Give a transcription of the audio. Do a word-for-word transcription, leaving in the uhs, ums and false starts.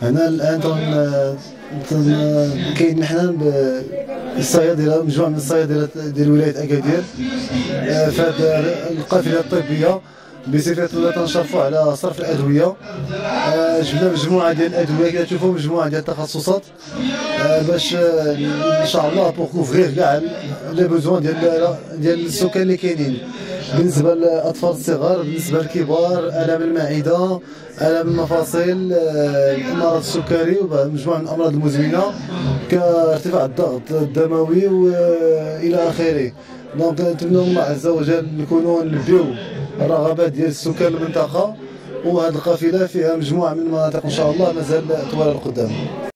هنا الان كاين حنا الصيادله، مجموعه من الصيادله ديال ولايه اكادير في هذه القافله الطبيه بصفه تنشرفوا على صرف الادويه. جبنا مجموعه ديال الادويه، كتشوفوا مجموعه ديال التخصصات باش ان شاء الله بوغ كوفغيغ كاع لي بوزوان ديال ديال السكان اللي كاينين، بالنسبه للاطفال الصغار، بالنسبه للكبار، الام المعده، الام المفاصل، مرض السكري ومجموعه من الامراض المزمنه كارتفاع الضغط الدموي والى اخره. دونك نتمنى الله عز وجل نكونوا نلبيو الرغبات ديال السكان المنطقه، وهذه القافله فيها مجموعه من المناطق ان شاء الله مازال طوال القدام.